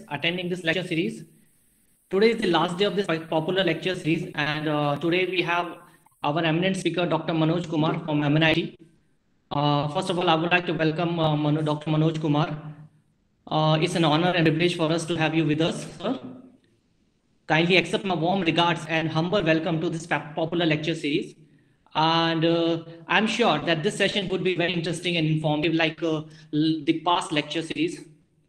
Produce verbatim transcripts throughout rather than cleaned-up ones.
attending this lecture series. Today is the last day of this popular lecture series, and uh, today we have our eminent speaker, Doctor Manoj Kumar from M N I T. Uh, first of all, I would like to welcome uh, Mano, Doctor Manoj Kumar. Uh, it's an honor and privilege for us to have you with us, sir. Kindly accept my warm regards and humble welcome to this popular lecture series. And uh, I'm sure that this session would be very interesting and informative, like uh, the past lecture series.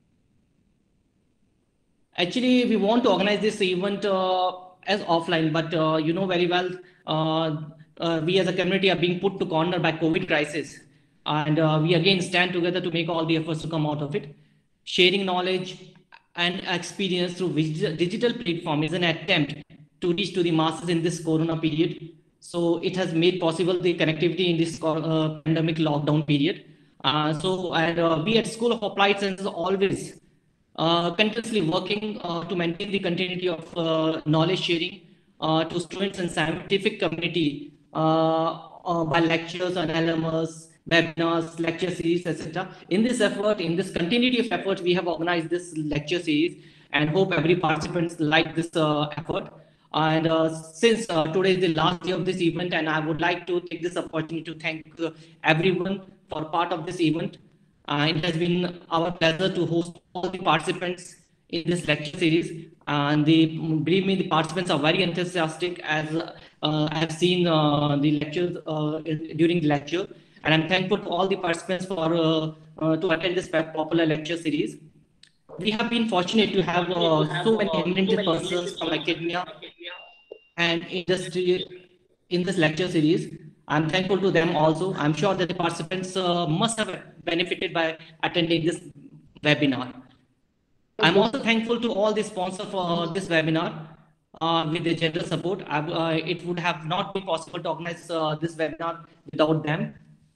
Actually, we want to organize this event uh, as offline, but uh, you know very well, uh, uh, we as a community are being put to corner by COVID crisis. And uh, we again stand together to make all the efforts to come out of it. Sharing knowledge and experience through digital platform is an attempt to reach to the masses in this Corona period. So it has made possible the connectivity in this uh, pandemic lockdown period. Uh, so, and uh, we at School of Applied Sciences always uh, continuously working uh, to maintain the continuity of uh, knowledge sharing uh, to students and scientific community uh, uh, by lectures and L M S, webinars, lecture series, et cetera. In this effort, in this continuity of effort, we have organized this lecture series and hope every participant like this uh, effort. And uh, since uh, today is the last day of this event, and I would like to take this opportunity to thank uh, everyone for part of this event. Uh, it has been our pleasure to host all the participants in this lecture series. And the, believe me, the participants are very enthusiastic as uh, I have seen uh, the lectures uh, during the lecture. And I'm thankful to all the participants for uh, uh, to attend this popular lecture series. We have been fortunate to have uh, so many eminent persons from academia and industry in this lecture series. I'm thankful to them also. I'm sure that the participants uh, must have benefited by attending this webinar. I'm also thankful to all the sponsors for this webinar uh, with their generous support. Uh, it would have not been possible to organize uh, this webinar without them.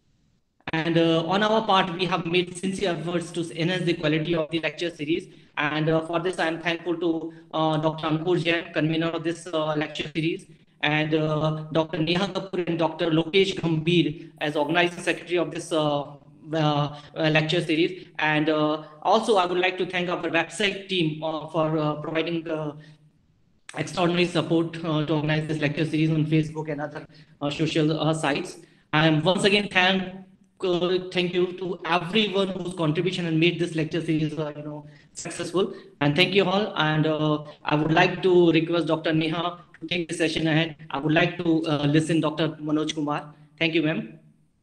And uh, on our part, we have made sincere efforts to enhance the quality of the lecture series. And uh, for this, I'm thankful to uh, Doctor Ankur Jain, convener of this uh, lecture series, and uh, Doctor Neha Kapoor and Doctor Lokesh Gambhir as organizing secretary of this uh, uh, uh, lecture series. And uh, also, I would like to thank our website team uh, for uh, providing uh, extraordinary support uh, to organize this lecture series on Facebook and other uh, social uh, sites. And once again, thank uh, thank you to everyone whose contribution and made this lecture series uh, you know successful. And thank you all. And uh, I would like to request Doctor Neha to take the session ahead. I would like to uh, listen Doctor Manoj Kumar. Thank you, ma'am.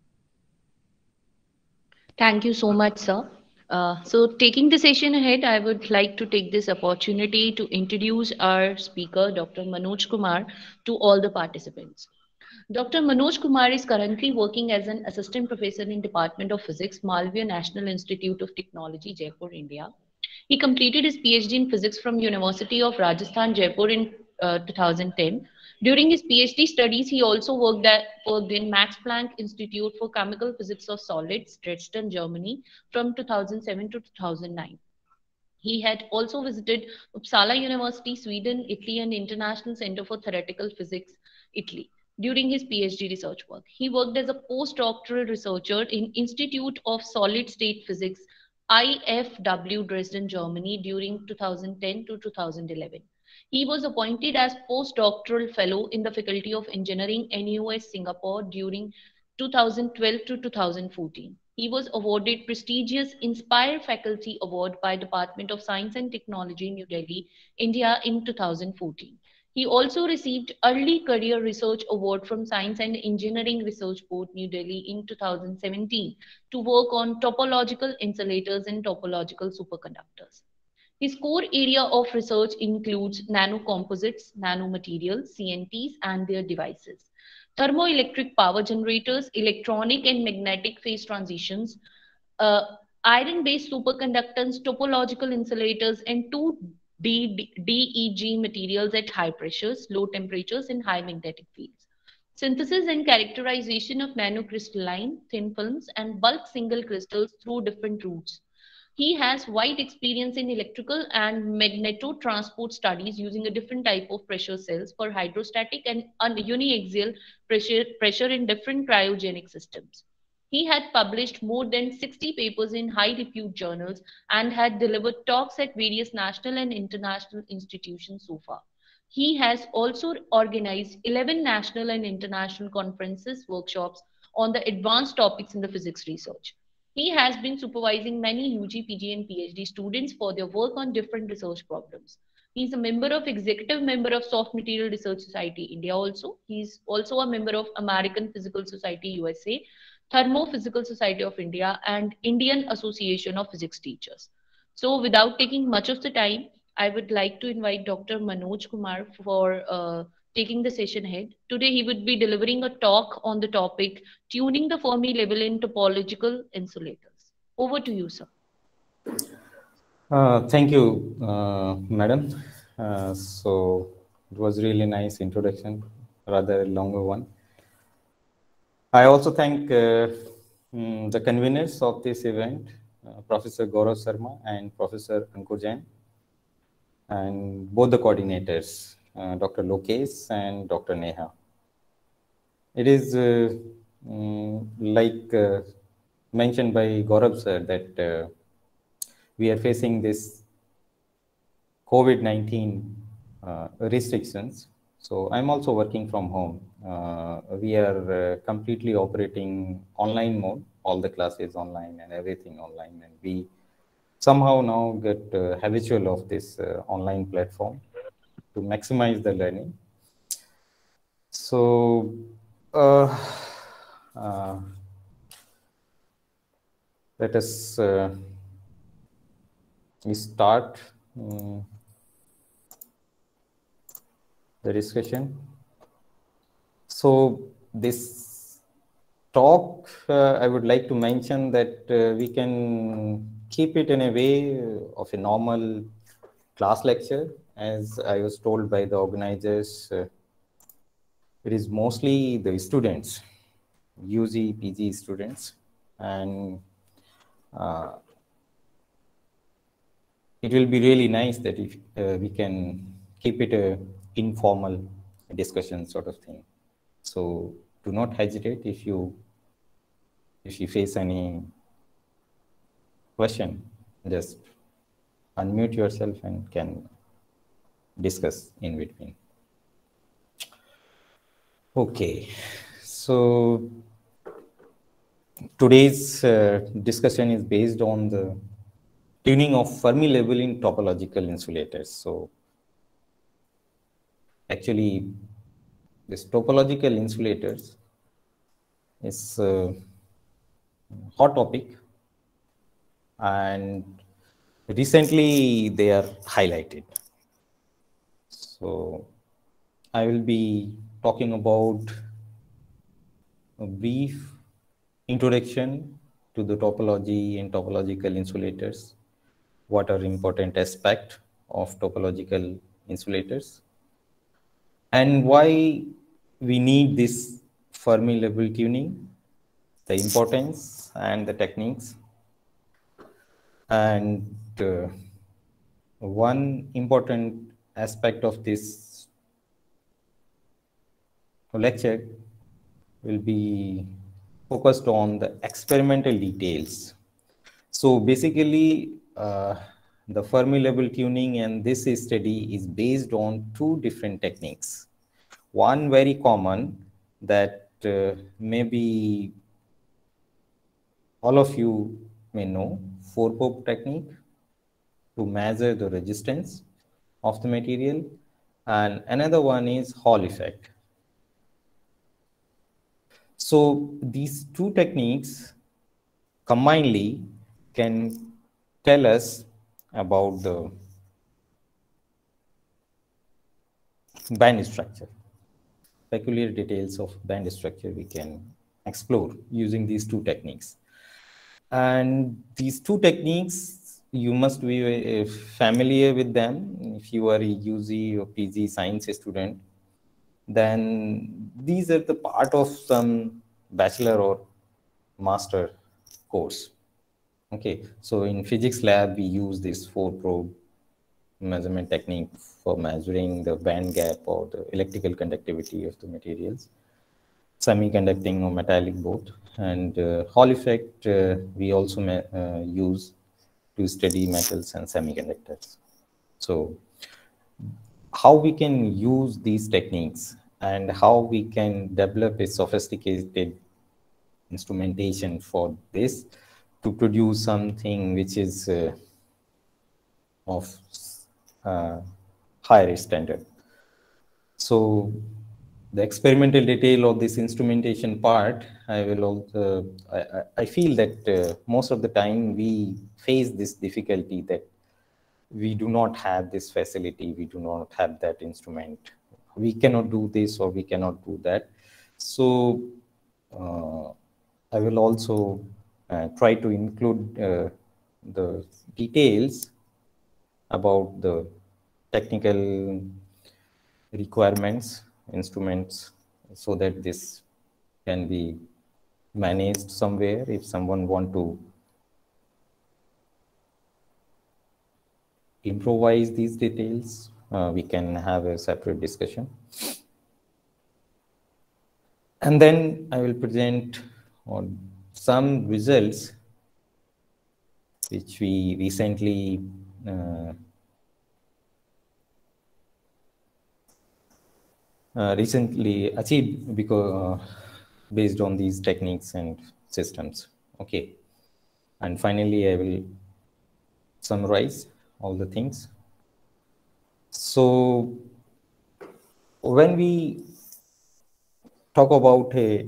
Thank you so much, sir. Uh, so taking the session ahead, I would like to take this opportunity to introduce our speaker, Doctor Manoj Kumar, to all the participants. Doctor Manoj Kumar is currently working as an assistant professor in Department of Physics, Malviya National Institute of Technology, Jaipur, India. He completed his PhD in physics from University of Rajasthan, Jaipur in uh, two thousand ten. During his PhD studies, he also worked, at, worked in Max Planck Institute for Chemical Physics of Solids, Dresden, Germany from two thousand seven to two thousand nine. He had also visited Uppsala University, Sweden, Italy, and International Center for Theoretical Physics, Italy, during his PhD research work. He worked as a postdoctoral researcher in Institute of Solid State Physics, I F W, Dresden, Germany, during two thousand ten to two thousand eleven. He was appointed as postdoctoral fellow in the Faculty of Engineering, N U S, Singapore, during two thousand twelve to two thousand fourteen. He was awarded prestigious Inspire Faculty Award by Department of Science and Technology, New Delhi, India in two thousand fourteen. He also received Early Career Research Award from Science and Engineering Research Board, New Delhi in two thousand seventeen to work on topological insulators and topological superconductors. His core area of research includes nanocomposites, nanomaterials, C N Ts, and their devices, thermoelectric power generators, electronic and magnetic phase transitions, uh, iron-based superconductors, topological insulators, and two D E G materials at high pressures, low temperatures, and high magnetic fields. Synthesis and characterization of nanocrystalline, thin films, and bulk single crystals through different routes. He has wide experience in electrical and magnetotransport studies using a different type of pressure cells for hydrostatic and uniaxial pressure, pressure in different cryogenic systems. He had published more than sixty papers in high repute journals and had delivered talks at various national and international institutions so far. He has also organized eleven national and international conferences, workshops on the advanced topics in the physics research. He has been supervising many U G, P G, and PhD students for their work on different research problems. He is a member of executive member of Soft Material Research Society India also. He is also a member of American Physical Society U S A, Thermophysical Society of India, and Indian Association of Physics Teachers. So without taking much of the time, I would like to invite Doctor Manoj Kumar for uh, taking the session ahead. Today he would be delivering a talk on the topic tuning the Fermi level in topological insulators. Over to you, sir. Uh, thank you, uh, madam. Uh, so it was really nice introduction, rather longer one. I also thank uh, um, the conveners of this event, uh, Professor Gaurav Sharma and Professor Ankur Jain, and both the coordinators, uh, Doctor Lokesh and Doctor Neha. It is uh, um, like uh, mentioned by Gaurav sir that uh, we are facing this COVID nineteen uh, restrictions. So I'm also working from home. Uh, we are uh, completely operating online mode, all the classes online and everything online. And we somehow now get uh, habitual of this uh, online platform to maximize the learning. So uh, uh, let us uh, start um, the discussion. So this talk, uh, I would like to mention that uh, we can keep it in a way of a normal class lecture. As I was told by the organizers, uh, it is mostly the students, U G, P G students, and uh, it will be really nice that if uh, we can keep it a informal discussion sort of thing. So do not hesitate if you if you face any question, just unmute yourself and can discuss in between. Okay, so today's uh, discussion is based on the tuning of Fermi level in topological insulators. So actually, this topological insulators is a hot topic, and recently they are highlighted. So I will be talking about a brief introduction to the topology and topological insulators. What are important aspects of topological insulators, and why we need this Fermi level tuning, the importance and the techniques. And uh, one important aspect of this lecture will be focused on the experimental details. So basically, uh, the Fermi level tuning and this study is based on two different techniques. One very common that uh, maybe all of you may know, four-probe technique to measure the resistance of the material, and another one is Hall effect. So these two techniques combinedly can tell us about the band structure. Peculiar details of band structure we can explore using these two techniques. And these two techniques, you must be familiar with them. If you are a U G or P G science student, then these are the part of some bachelor or master course. Okay, so in physics lab, we use this four probe measurement technique for measuring the band gap or the electrical conductivity of the materials. semiconducting or metallic both. And uh, Hall effect uh, we also uh, use to study metals and semiconductors. So how we can use these techniques and how we can develop a sophisticated instrumentation for this to produce something which is uh, of uh, higher standard. So the experimental detail of this instrumentation part, I will also, I, I feel that uh, most of the time we face this difficulty that we do not have this facility, we do not have that instrument. We cannot do this or we cannot do that. So uh, I will also uh, try to include uh, the details about the technical requirements, instruments, so that this can be managed somewhere if someone want to improvise these details. Uh, we can have a separate discussion. And then I will present on some results which we recently uh, uh, recently achieved because uh, based on these techniques and systems. Okay. And finally, I will summarize all the things. So when we talk about a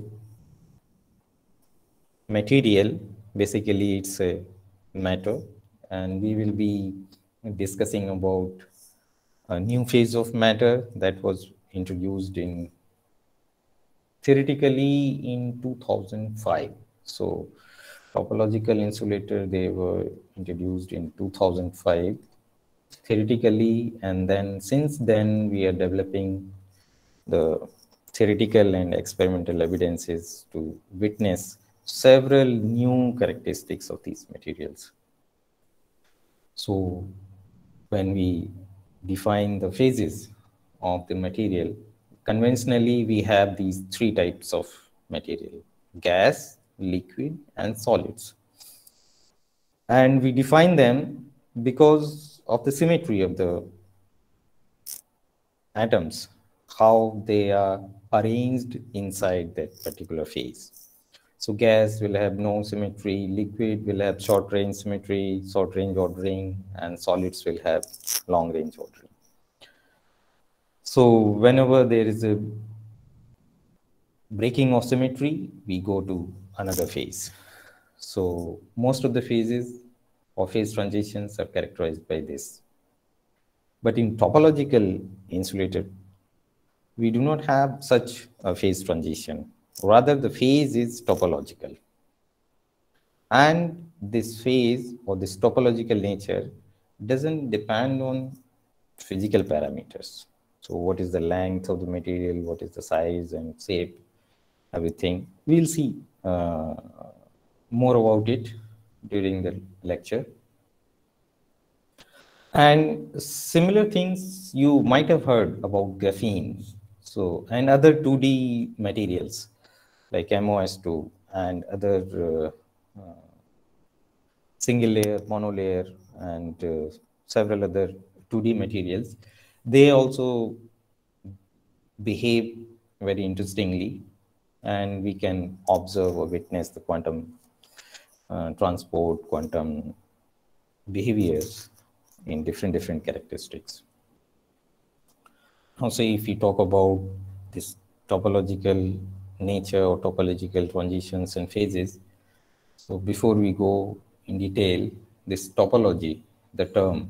material, basically it's a matter, and we will be discussing about a new phase of matter that was introduced in theoretically in two thousand five. So topological insulator, they were introduced in two thousand five theoretically, and then since then we are developing the theoretical and experimental evidences to witness several new characteristics of these materials. So when we define the phases of the material, conventionally we have these three types of material: gas, liquid, and solids. And we define them because of the symmetry of the atoms, how they are arranged inside that particular phase. So gas will have no symmetry, liquid will have short range symmetry, short range ordering, and solids will have long range ordering. So whenever there is a breaking of symmetry, we go to another phase. So most of the phases or phase transitions are characterized by this. But in topological insulator, we do not have such a phase transition. Rather, the phase is topological. And this phase or this topological nature doesn't depend on physical parameters. So what is the length of the material, what is the size and shape, everything. We'll see uh, more about it during the lecture. And similar things you might have heard about graphene. So, and other two D materials like M O S two and other uh, uh, single layer, monolayer, and uh, several other two D materials. They also behave very interestingly, and we can observe or witness the quantum uh, transport, quantum behaviors in different different characteristics. Now, say if we talk about this topological nature or topological transitions and phases, so before we go in detail, this topology, the term,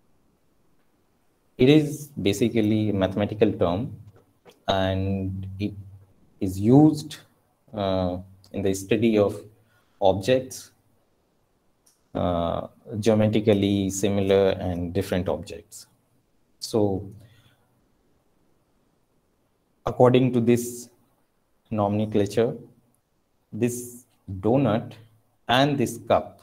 it is basically a mathematical term, and it is used uh, in the study of objects, uh, geometrically similar and different objects. So according to this nomenclature, this donut and this cup,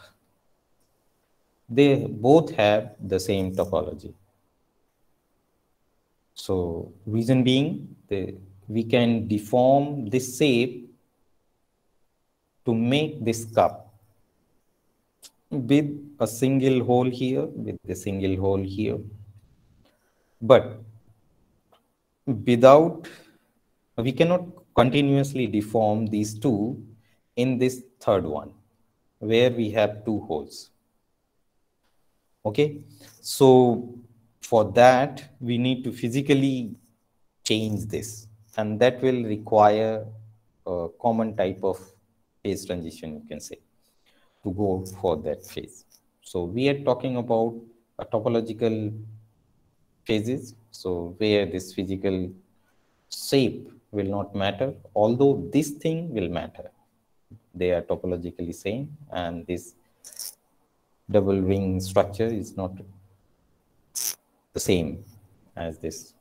they both have the same topology. So reason being, the, we can deform this shape to make this cup with a single hole here, with a single hole here. But without, we cannot continuously deform these two in this third one, where we have two holes. Okay, so for that, we need to physically change this, and that will require a common type of phase transition, you can say, to go for that phase. So we are talking about a topological phases, so where this physical shape will not matter, although this thing will matter. They are topologically same, and this double ring structure is not the same as this.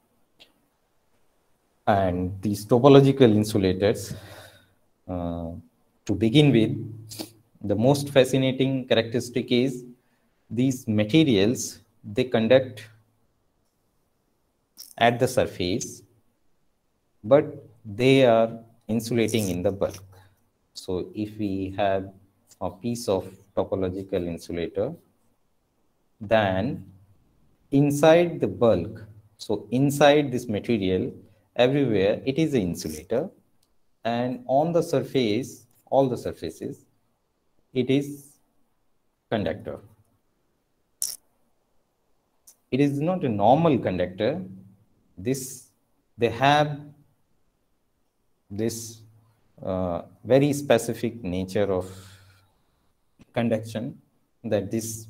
And these topological insulators, uh, to begin with, the most fascinating characteristic is these materials, they conduct at the surface, but they are insulating in the bulk. So if we have a piece of topological insulator, then inside the bulk, so inside this material, everywhere it is an insulator, and on the surface, all the surfaces, it is conductor. It is not a normal conductor. This, they have this uh, very specific nature of conduction, that this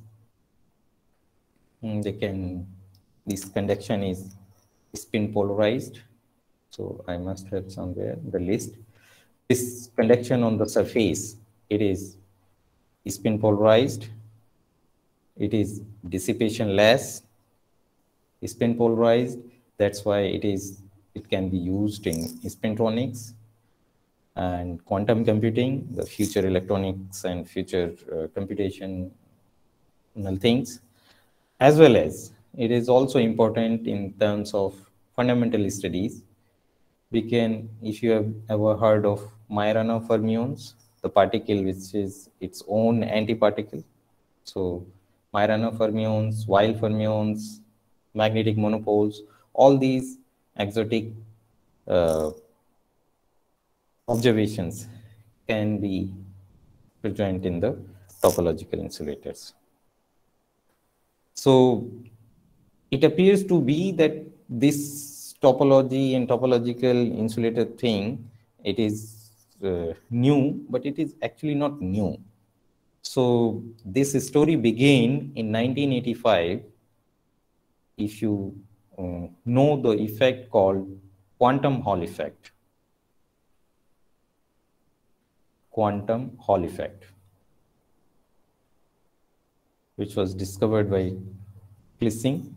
they can, this conduction is spin polarized. So I must have somewhere the list. This conduction on the surface, it is spin polarized, it is dissipation less, spin polarized. That's why it is, it can be used in spintronics and quantum computing, the future electronics and future uh, computational things, as well as it is also important in terms of fundamental studies. We can, if you have ever heard of Majorana fermions, the particle which is its own antiparticle. So Majorana fermions, Weyl fermions, magnetic monopoles, all these exotic uh, observations can be present in the topological insulators. So it appears to be that this topology and topological insulator thing, it is uh, new, but it is actually not new. So this story began in nineteen eighty-five. If you uh, know the effect called quantum Hall effect. Quantum Hall effect, which was discovered by Plissing.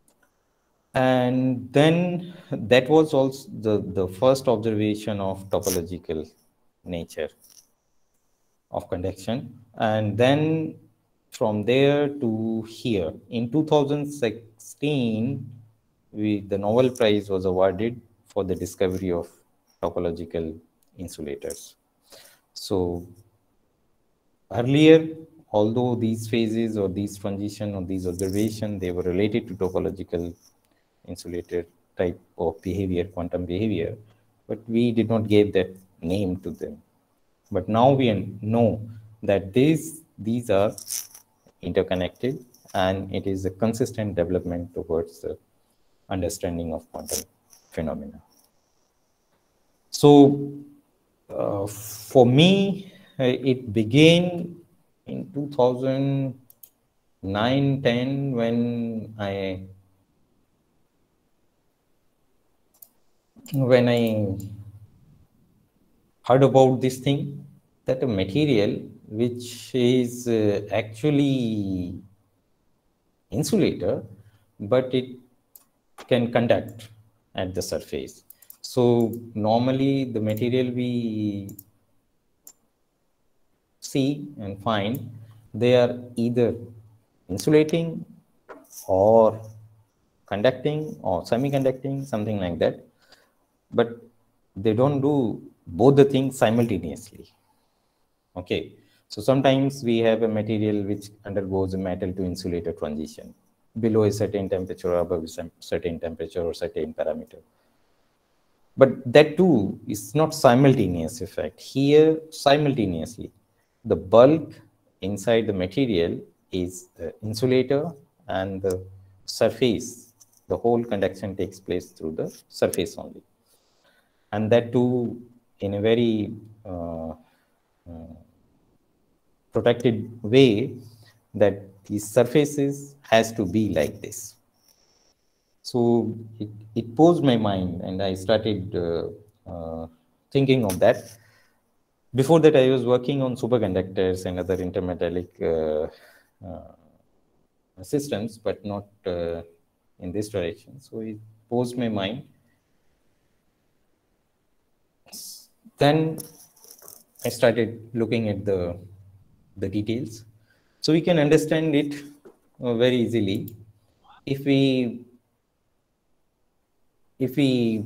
And then that was also the, the first observation of topological nature of conduction. And then from there to here, in two thousand sixteen, we, the Nobel Prize was awarded for the discovery of topological insulators. So earlier, although these phases or these transition or these observation, they were related to topological insulator type of behavior, quantum behavior, but we did not give that name to them. But now we know that these, these are interconnected, and it is a consistent development towards the understanding of quantum phenomena. So uh, for me, uh, it began in two thousand nine ten when I when I heard about this thing, that a material which is uh, actually insulator, but it can conduct at the surface. So normally the material we see and find, they are either insulating or conducting or semiconducting, something like that. But they don't do both the things simultaneously. Okay, so sometimes we have a material which undergoes a metal to insulator transition below a certain temperature or above a certain temperature or certain parameter. But that too is not simultaneous effect. Here, simultaneously, the bulk inside the material is the insulator and the surface. The whole conduction takes place through the surface only. And that too in a very uh, uh, protected way, that these surfaces has to be like this. So it, it posed my mind, and I started uh, uh, thinking of that. Before that, I was working on superconductors and other intermetallic uh, uh, systems, but not uh, in this direction. So it posed my mind. Then I started looking at the, the details. So we can understand it uh, very easily. If we, if we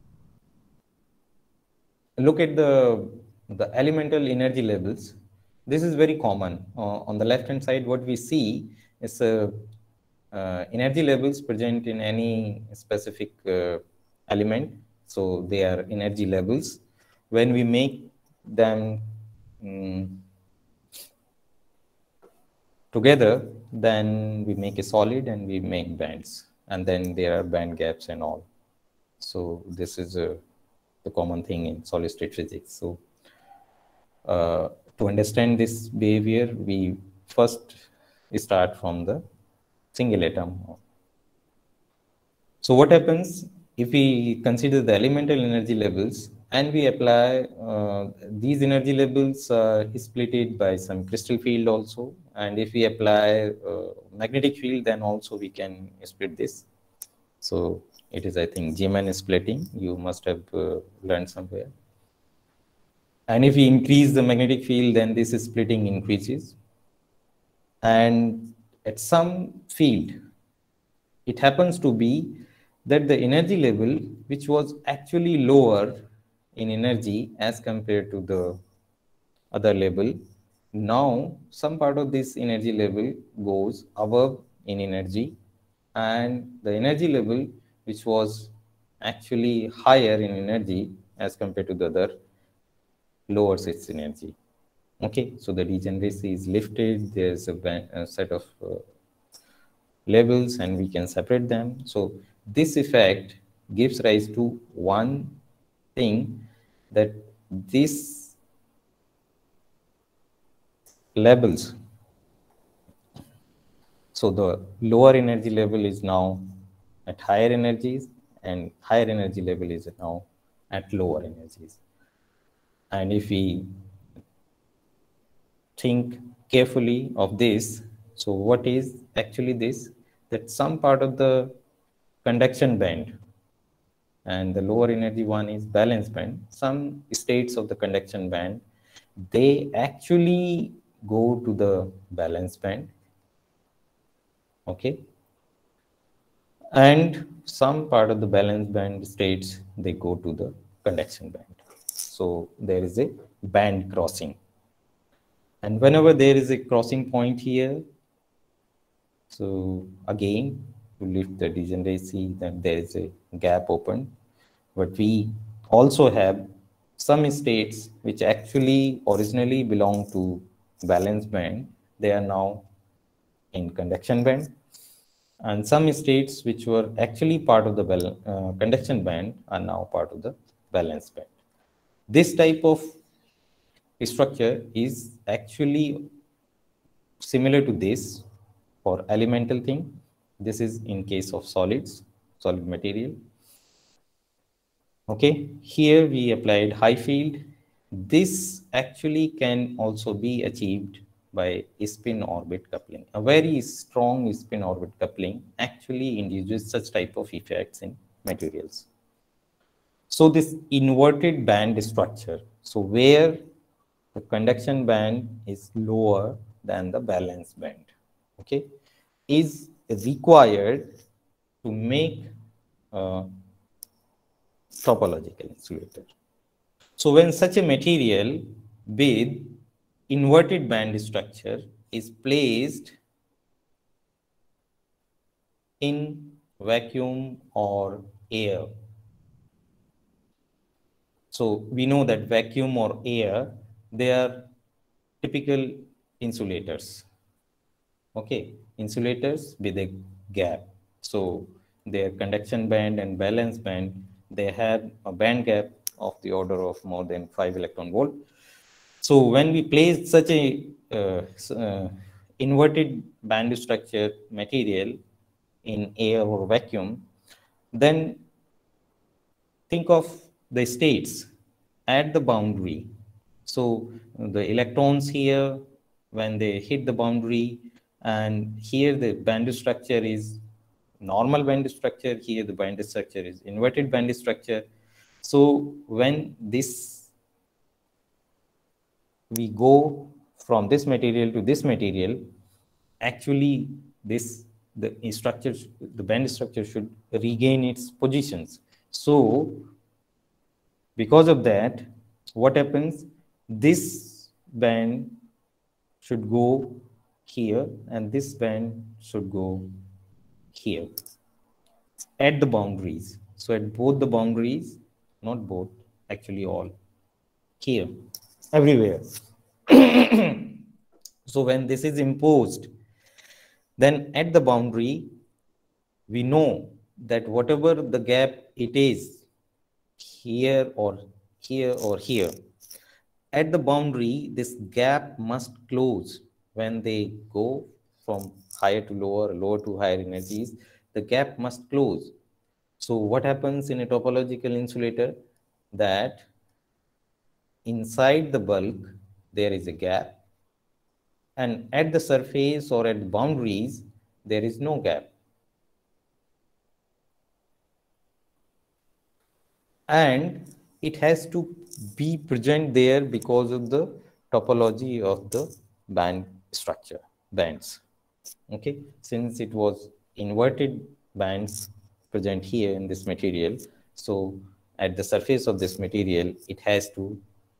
look at the, the elemental energy levels, this is very common. Uh, on the left hand side, what we see is uh, uh, energy levels present in any specific uh, element. So they are energy levels. When we make them um, together, then we make a solid and we make bands. And then there are band gaps and all. So this is a, the common thing in solid state physics. So uh, to understand this behavior, we first start from the single atom. So what happens if we consider the elemental energy levels and we apply uh, these energy levels uh, splitted by some crystal field also, and if we apply uh, magnetic field, then also we can split this. So it is, I think, Zeeman splitting, you must have uh, learned somewhere. And if we increase the magnetic field, then this splitting increases. And at some field, it happens to be that the energy level, which was actually lower in energy as compared to the other level, now some part of this energy level goes above in energy, and the energy level which was actually higher in energy as compared to the other lowers its energy. Okay, so the degeneracy is lifted. There's a, a set of uh, levels and we can separate them. So this effect gives rise to one thing, that these levels, so the lower energy level is now at higher energies and higher energy level is now at lower energies. And if we think carefully of this, so what is actually this? That some part of the conduction band, and the lower energy one is valence band. Some states of the conduction band, they actually go to the valence band. Okay. And some part of the valence band states, they go to the conduction band. So there is a band crossing. And whenever there is a crossing point here, so again, to lift the degeneracy, then there is a gap open. But we also have some states which actually originally belong to valence band. They are now in conduction band. And some states which were actually part of the uh, conduction band are now part of the valence band. This type of structure is actually similar to this for elemental thing. This is in case of solids, solid material. Okay, here we applied high field. This actually can also be achieved by spin orbit coupling. A very strong spin orbit coupling actually induces such type of effects in materials. So this inverted band structure, so where the conduction band is lower than the valence band, okay, is required to make uh, topological insulator. So when such a material with inverted band structure is placed in vacuum or air, so we know that vacuum or air, they are typical insulators. Okay, insulators with a gap. So their conduction band and valence band, they have a band gap of the order of more than five electron volt. So when we place such a uh, uh, inverted band structure material in air or vacuum, then think of the states at the boundary. So the electrons here, when they hit the boundary, and here the band structure is normal band structure, here the band structure is inverted band structure. So when this, we go from this material to this material, actually this, the structure, the band structure should regain its positions. So because of that, what happens? This band should go here and this band should go here at the boundaries. So at both the boundaries, not both, actually all, here, everywhere. So when this is imposed, then at the boundary, we know that whatever the gap it is, here or here or here, at the boundary, this gap must close. When they go from higher to lower, lower to higher energies, the gap must close. So what happens in a topological insulator? That inside the bulk, there is a gap, and at the surface or at the boundaries, there is no gap. And it has to be present there because of the topology of the band structure, bands. Okay, since it was inverted bands present here in this material, so at the surface of this material, it has to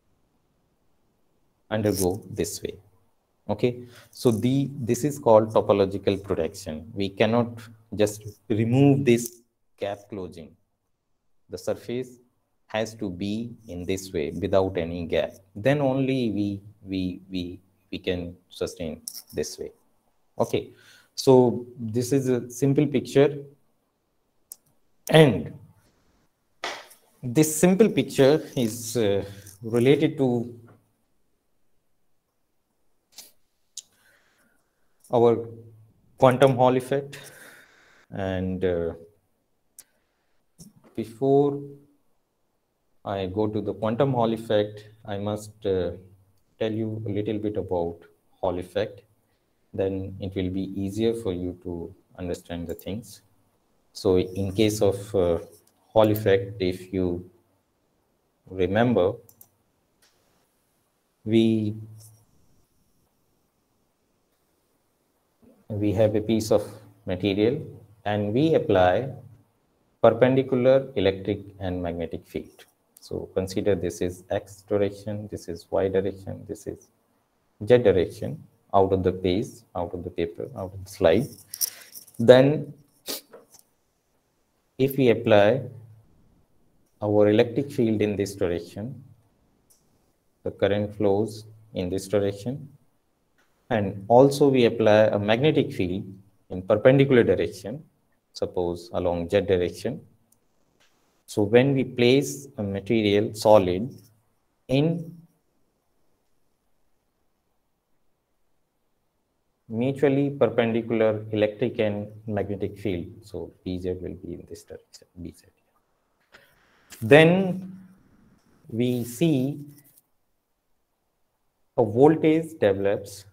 undergo this way. Okay, so the this is called topological protection. We cannot just remove this gap closing. The surface has to be in this way without any gap. Then only we we we we can sustain this way. Okay, so this is a simple picture, and this simple picture is uh, related to our quantum Hall effect. And uh, before I go to the quantum Hall effect, I must uh, tell you a little bit about Hall effect. Then it will be easier for you to understand the things. So in case of uh, Hall effect, if you remember, we we have a piece of material and we apply perpendicular electric and magnetic field. So consider this is X direction, this is Y direction, this is Z direction, out of the page, out of the paper, out of the slide. Then if we apply our electric field in this direction, the current flows in this direction, and also we apply a magnetic field in perpendicular direction, suppose along Z direction. So when we place a material solid in mutually perpendicular electric and magnetic field, so B Z will be in this direction, B Z. Then we see a voltage develops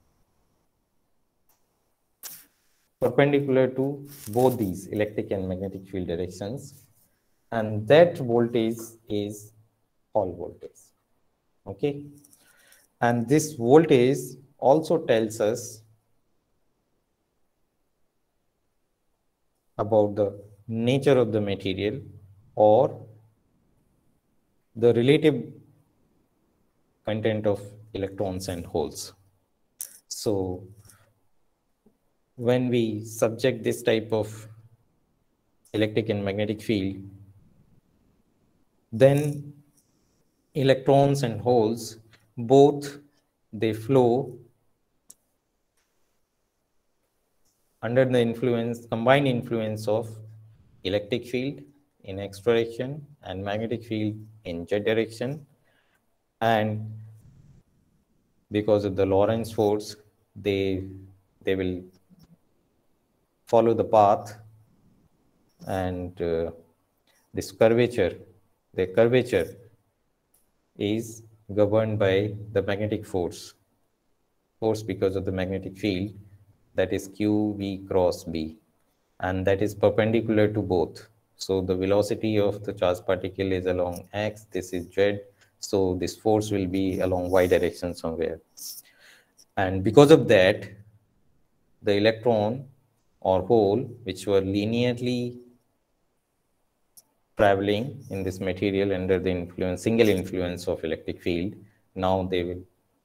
perpendicular to both these electric and magnetic field directions, and that voltage is Hall voltage. Okay, and this voltage also tells us about the nature of the material or the relative content of electrons and holes. So when we subject this type of electric and magnetic field, then electrons and holes, both they flow under the influence, combined influence of electric field in x direction and magnetic field in z direction. And because of the Lorentz force, they, they will follow the path, and uh, this curvature, the curvature is governed by the magnetic force, force because of the magnetic field, that is Q V cross B, and that is perpendicular to both. So the velocity of the charged particle is along x, this is z, so this force will be along y direction somewhere. And because of that, the electron or hole, which were linearly traveling in this material under the influence, single influence of electric field, now they will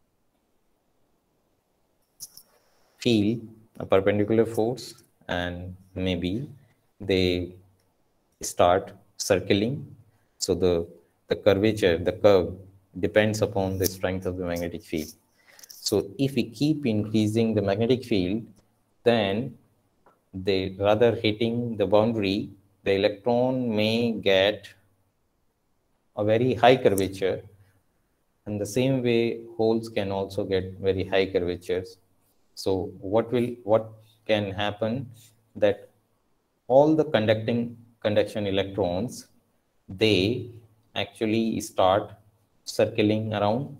feel a perpendicular force, and maybe they start circling. So the, the curvature, the curve depends upon the strength of the magnetic field. So if we keep increasing the magnetic field, then they rather hitting the boundary, the electron may get a very high curvature, and the same way holes can also get very high curvatures. So what will what can happen, that all the conducting conduction electrons, they actually start circling around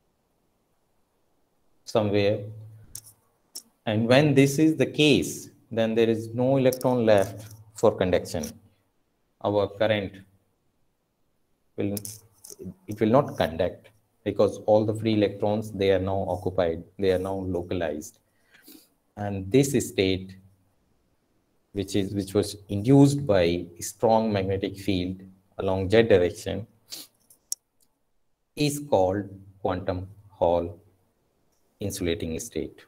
somewhere, and when this is the case, then there is no electron left for conduction. Our current will, it will not conduct, because all the free electrons, they are now occupied, they are now localized. And this state, which is which was induced by strong magnetic field along z direction, is called quantum Hall insulating state.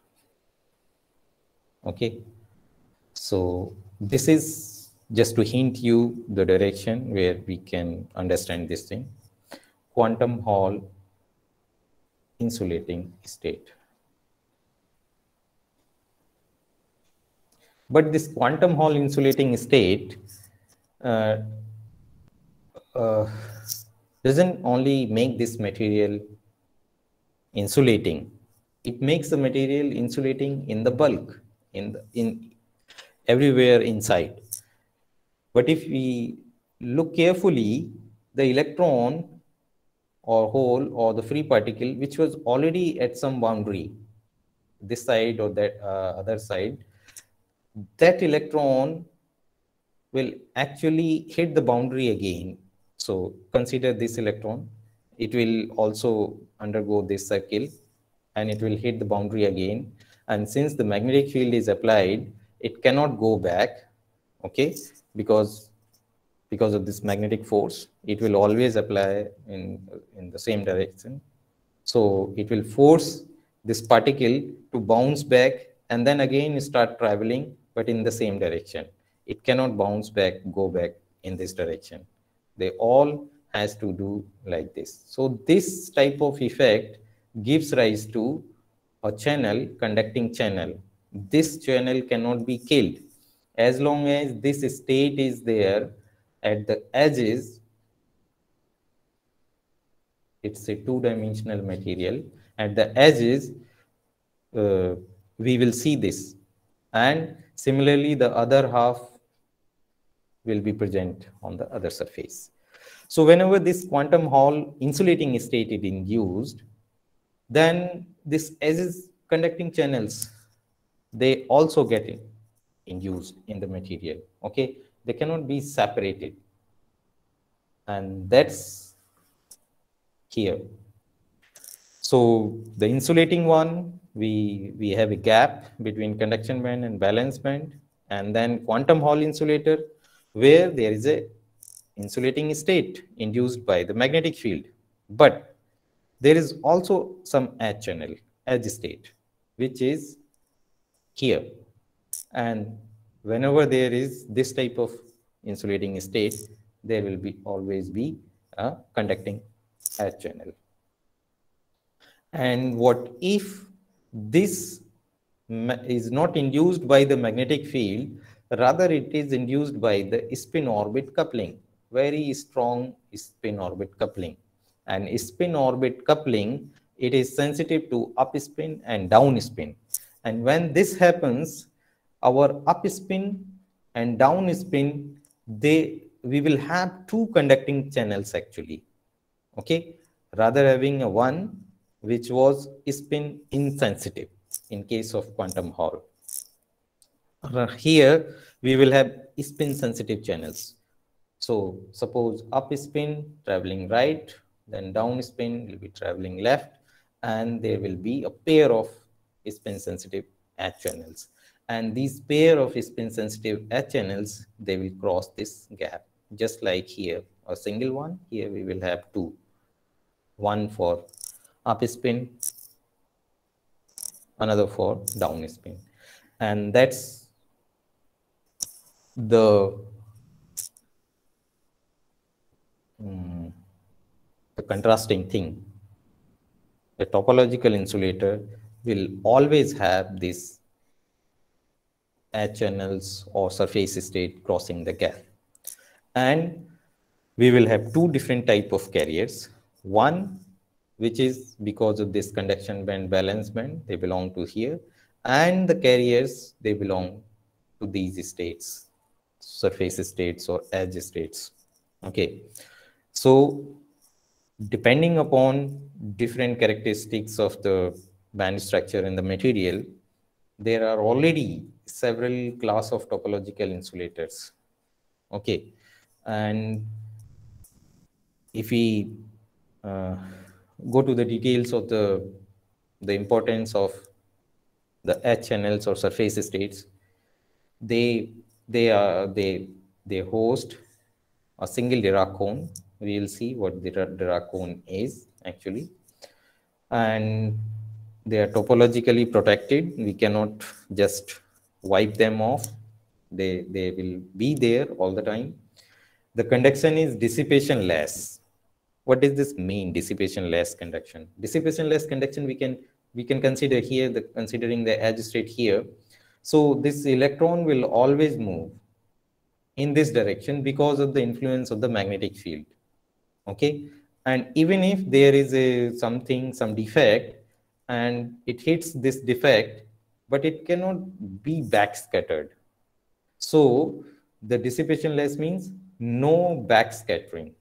Okay, so this is just to hint you the direction where we can understand this thing. Quantum Hall insulating state. But this quantum Hall insulating state uh, uh, doesn't only make this material insulating, it makes the material insulating in the bulk, in the, in everywhere inside. But if we look carefully, the electron or hole or the free particle, which was already at some boundary, this side or that uh, other side, that electron will actually hit the boundary again. So consider this electron, it will also undergo this circle, and it will hit the boundary again. And since the magnetic field is applied, it cannot go back, okay, because because of this magnetic force, it will always apply in in the same direction. So it will force this particle to bounce back and then again start traveling, but in the same direction. It cannot bounce back, go back in this direction. They all has to do like this. So this type of effect gives rise to a channel, conducting channel. This channel cannot be killed. As long as this state is there at the edges, it's a two-dimensional material. At the edges, uh, we will see this. And similarly, the other half will be present on the other surface. So whenever this quantum Hall insulating state is induced, then this edges conducting channels, they also get in, induced in the material. Okay, they cannot be separated, and that's here. So the insulating one, we we have a gap between conduction band and valence band, and then quantum Hall insulator, where there is a insulating state induced by the magnetic field. But there is also some edge channel, edge state, which is here. And whenever there is this type of insulating state, there will be always be a conducting edge channel. And what if this is not induced by the magnetic field, rather it is induced by the spin orbit coupling, very strong spin orbit coupling. And spin orbit coupling, it is sensitive to up spin and down spin. And when this happens, our up spin and down spin, they we will have two conducting channels actually. Okay, rather having a one which was spin insensitive in case of quantum Hall. Here we will have spin sensitive channels. So suppose up spin traveling right, then down spin will be traveling left, and there will be a pair of spin sensitive edge channels. And these pair of spin sensitive edge channels, they will cross this gap, just like here, a single one. Here we will have two, one for up spin, another for down spin. And that's the, um, the contrasting thing. A topological insulator will always have this edge channels or surface state crossing the gap. And we will have two different type of carriers. One, which is because of this conduction band, valence band, they belong to here. And the carriers, they belong to these states, surface states or edge states. Okay. So depending upon different characteristics of the band structure and the material, there are already several class of topological insulators. Okay. And if we uh, go to the details of the, the importance of the edge channels or surface states, they, they, are, they, they host a single Dirac cone. We will see what the Dirac cone is actually. And they are topologically protected. We cannot just wipe them off. They, they will be there all the time. The conduction is dissipation less. What does this mean, dissipation less conduction? Dissipation less conduction, we can, we can consider here, the, considering the edge state here. So this electron will always move in this direction because of the influence of the magnetic field. Okay. And even if there is a something, some defect, and it hits this defect, but it cannot be backscattered. So the dissipation less means no backscattering.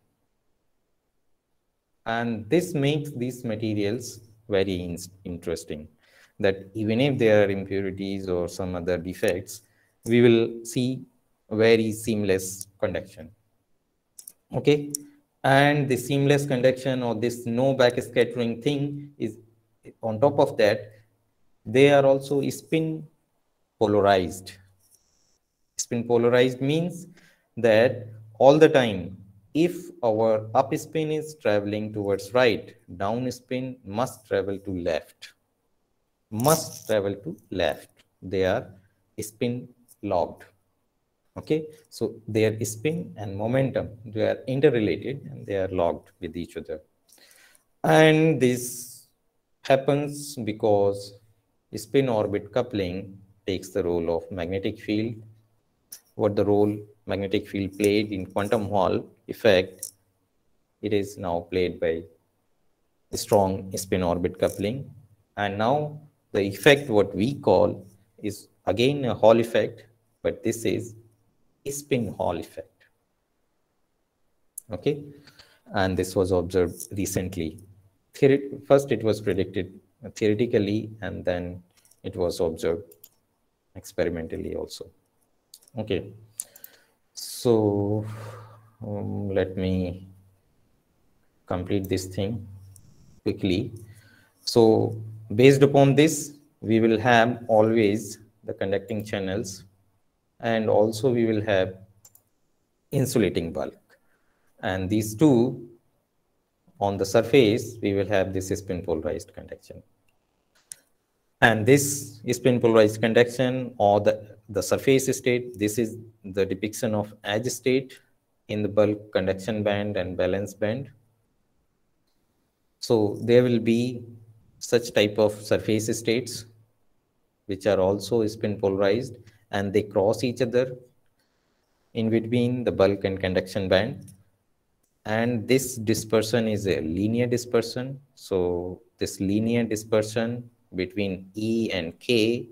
And this makes these materials very in interesting, that even if there are impurities or some other defects, we will see very seamless conduction. Okay. And the seamless conduction or this no backscattering thing is on top of that, they are also spin polarized. Spin polarized means that all the time, if our up spin is traveling towards right, down spin must travel to left, must travel to left. They are spin locked. Okay, so their spin and momentum, they are interrelated and they are locked with each other. And this happens because spin orbit coupling takes the role of magnetic field. What the role magnetic field played in quantum Hall effect, it is now played by strong spin orbit coupling. And now the effect what we call is again a Hall effect, but this is spin Hall effect. Okay, and this was observed recently. Theoret first it was predicted theoretically, and then it was observed experimentally also. Okay, so um, let me complete this thing quickly. So based upon this, we will have always the conducting channels, and also we will have insulating bulk. And these two, on the surface, we will have this spin polarized conduction. And this spin polarized conduction, or the, the surface state, this is the depiction of edge state in the bulk conduction band and valence band. So there will be such type of surface states which are also spin polarized, and they cross each other in between the bulk and conduction band. And this dispersion is a linear dispersion. So this linear dispersion between E and K,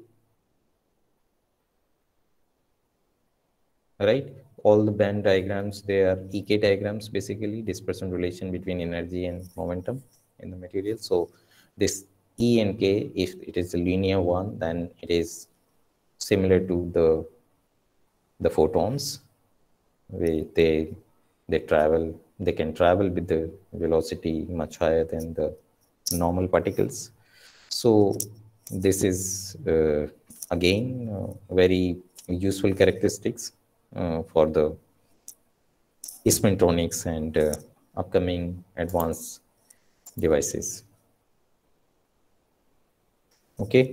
right? All the band diagrams, they are E K diagrams, basically dispersion relation between energy and momentum in the material. So this E and K, if it is a linear one, then it is similar to the the photons. They they they travel. They can travel with the velocity much higher than the normal particles. So this is uh, again uh, very useful characteristics uh, for the spintronics and uh, upcoming advanced devices. Okay.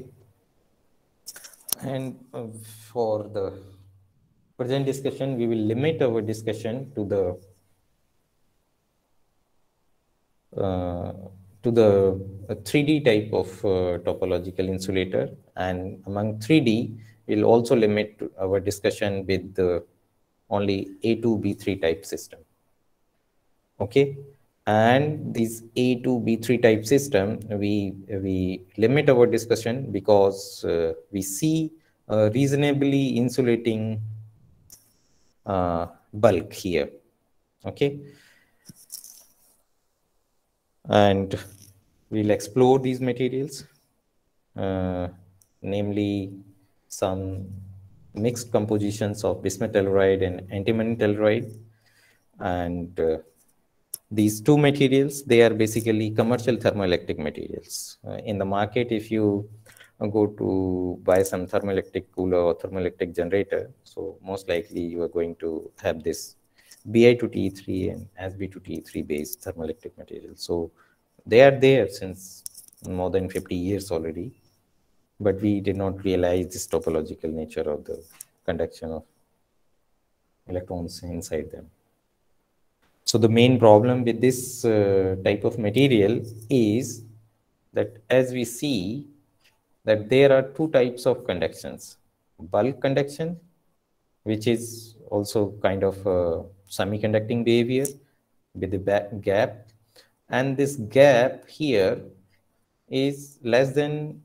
And uh, for the present discussion, we will limit our discussion to the uh, to the uh, three D type of uh, topological insulator, and among three D, we'll also limit our discussion with the only A two B three type system. Okay, and this A two B three type system, we we limit our discussion because uh, we see a reasonably insulating uh, bulk here. Okay, and we'll explore these materials, uh, namely some mixed compositions of bismuth telluride and antimony telluride. And uh, these two materials, they are basically commercial thermoelectric materials. Uh, in the market, if you go to buy some thermoelectric cooler or thermoelectric generator, so most likely you are going to have this B I two T E three and S B two T E three based thermoelectric materials. So they are there since more than fifty years already, but we did not realize this topological nature of the conduction of electrons inside them. So the main problem with this uh, type of material is that, as we see, that there are two types of conductions: bulk conduction, which is also kind of a semiconducting behavior with the gap, and this gap here is less than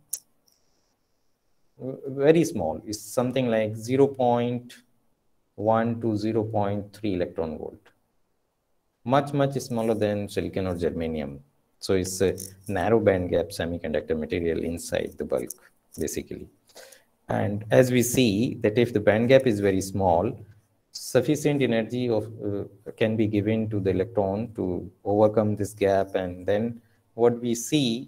very small. It's something like zero point one to zero point three electron volt. Much, much smaller than silicon or germanium. So it's a narrow band gap semiconductor material inside the bulk, basically. And as we see that if the band gap is very small, sufficient energy of uh, can be given to the electron to overcome this gap. And then what we see,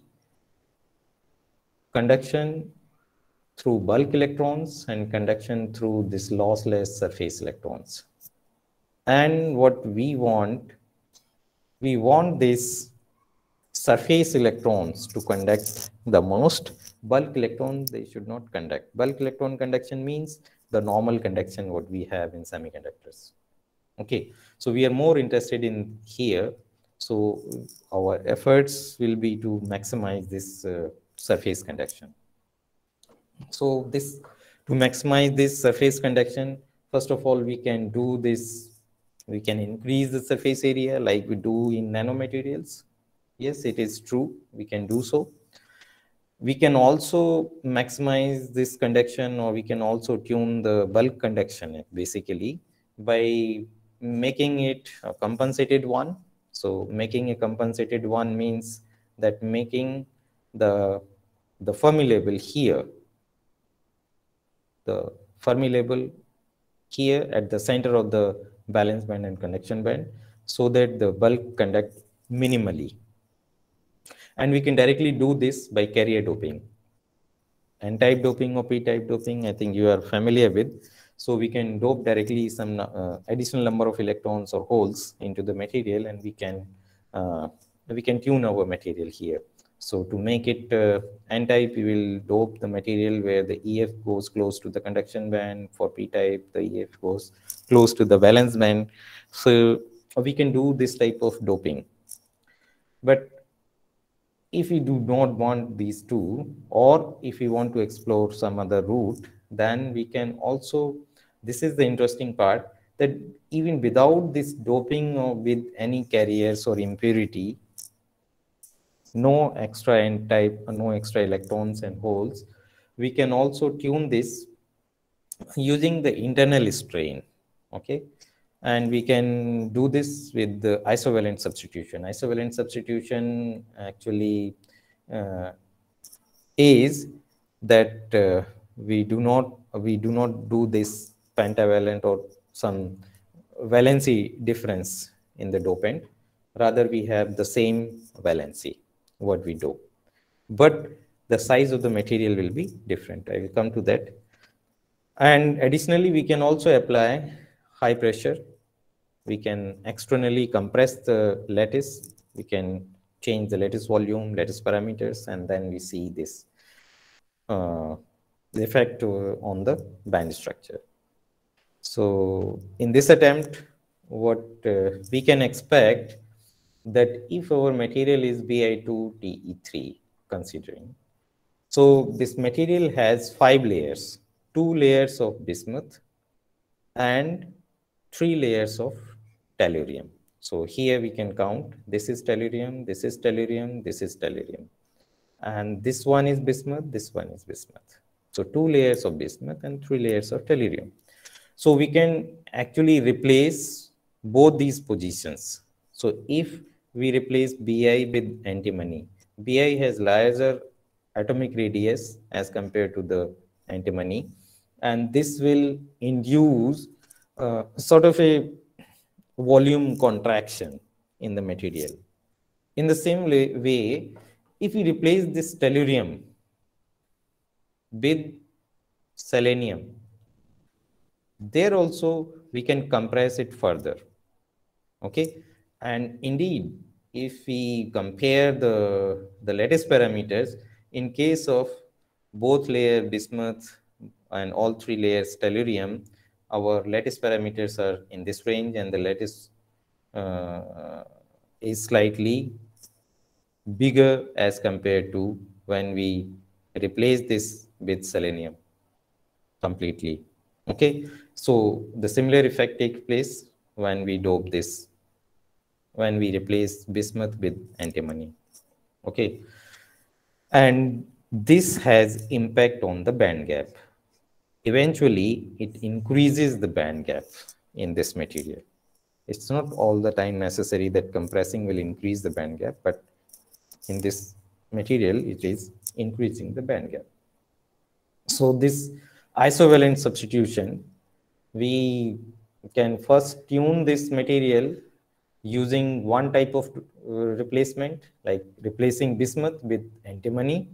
conduction through bulk electrons and conduction through this lossless surface electrons. And what we want, we want these surface electrons to conduct the most. Bulk electrons, they should not conduct. Bulk electron conduction means the normal conduction what we have in semiconductors. Okay, so we are more interested in here. So our efforts will be to maximize this uh, surface conduction. So this, to maximize this surface conduction, first of all, we can do this. We can increase the surface area like we do in nanomaterials. Yes, it is true. We can do so. We can also maximize this conduction, or we can also tune the bulk conduction basically by making it a compensated one. So making a compensated one means that making the, the Fermi level here, the Fermi level here at the center of the valence band and conduction band, so that the bulk conduct minimally. And we can directly do this by carrier doping. N-type doping or P-type doping, I think you are familiar with. So we can dope directly some uh, additional number of electrons or holes into the material, and we can uh, we can tune our material here. So to make it uh, N-type, we will dope the material where the E F goes close to the conduction band. For P-type, the E F goes close to the valence band. So we can do this type of doping. But if we do not want these two, or if we want to explore some other route, then we can also, this is the interesting part, that even without this doping or with any carriers or impurity, no extra N-type, no extra electrons and holes, we can also tune this using the internal strain, okay? And we can do this with the isovalent substitution. Isovalent substitution actually uh, is that uh, we do not we do not do this pentavalent or some valency difference in the dopant. Rather, we have the same valency what we do, but the size of the material will be different. I will come to that. And additionally, we can also apply high pressure. We can externally compress the lattice. We can change the lattice volume, lattice parameters, and then we see this uh, effect uh, on the band structure. So in this attempt, what uh, we can expect that if our material is B I two T E three, considering, so this material has five layers, two layers of bismuth and three layers of tellurium. So here we can count, this is tellurium, this is tellurium, this is tellurium. And this one is bismuth, this one is bismuth. So two layers of bismuth and three layers of tellurium. So we can actually replace both these positions. So if we replace B I with antimony, B I has larger atomic radius as compared to the antimony, and this will induce uh, sort of a volume contraction in the material. In the same way, if we replace this tellurium with selenium, there also we can compress it further, okay? And indeed, if we compare the, the lattice parameters, in case of both layer bismuth and all three layers tellurium, our lattice parameters are in this range, and the lattice uh, is slightly bigger as compared to when we replace this with selenium completely, okay? So the similar effect takes place when we dope this, when we replace bismuth with antimony, okay? And this has impact on the band gap. Eventually, it increases the band gap in this material. It's not all the time necessary that compressing will increase the band gap, but in this material, it is increasing the band gap. So this isovalent substitution, we can first tune this material using one type of uh, replacement, like replacing bismuth with antimony.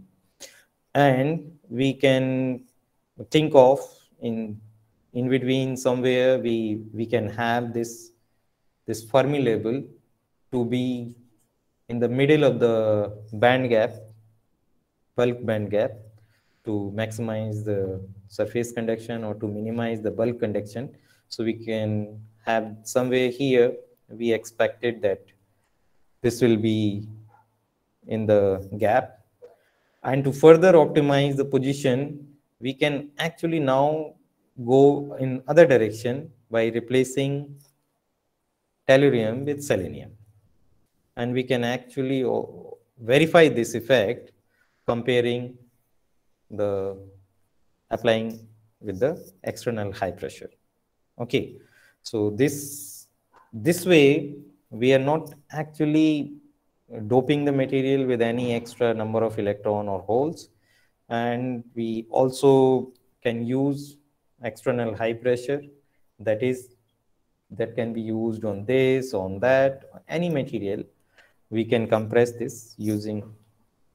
And we can think of in, in between somewhere, we, we can have this, this Fermi level to be in the middle of the band gap, bulk band gap, to maximize the surface conduction or to minimize the bulk conduction. So we can have somewhere here, we expected that this will be in the gap. And to further optimize the position, we can actually now go in other direction by replacing tellurium with selenium. And we can actually verify this effect comparing the applying with the external high pressure. Okay, so this this way we are not actually doping the material with any extra number of electron or holes, and we also can use external high pressure, that is that can be used on this, on that, any material. We can compress this using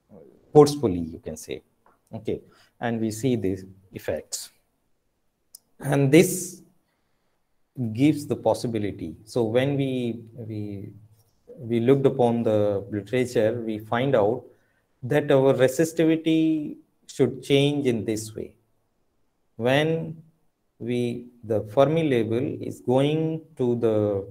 forcefully, you can say, okay, and we see these effects. And this gives the possibility. So when we, we, we looked upon the literature, we find out that our resistivity should change in this way. When we, the Fermi level is going to the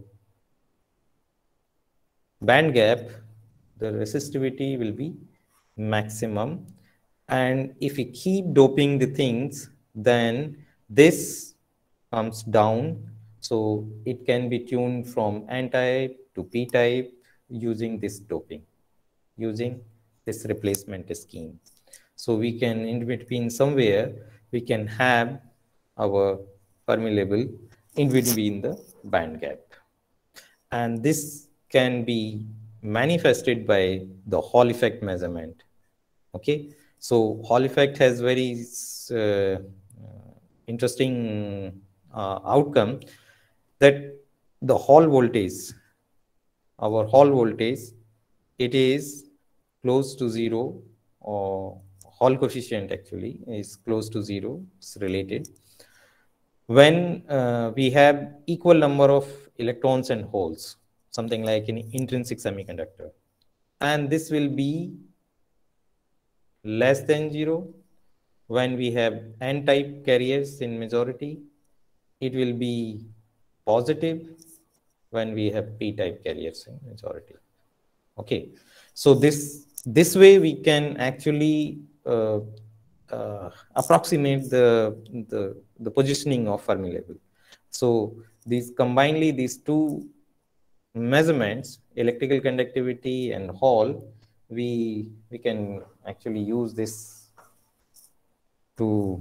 band gap, the resistivity will be maximum. And if we keep doping the things, then this comes down. So it can be tuned from N-type to P-type using this doping, using this replacement scheme. So we can, in between somewhere, we can have our Fermi level in between the band gap. And this can be manifested by the Hall effect measurement. Okay, so Hall effect has very uh, interesting uh, outcome, that the Hall voltage, our Hall voltage, it is close to zero, or Hall coefficient actually is close to zero, it's related, when uh, we have equal number of electrons and holes, something like an intrinsic semiconductor. And this will be less than zero when we have N-type carriers in majority. It will be positive when we have P-type carriers in majority. Okay, so this this way we can actually uh, uh, approximate the, the the positioning of Fermi level. So these combinedly, these two measurements, electrical conductivity and Hall, we we can actually use this to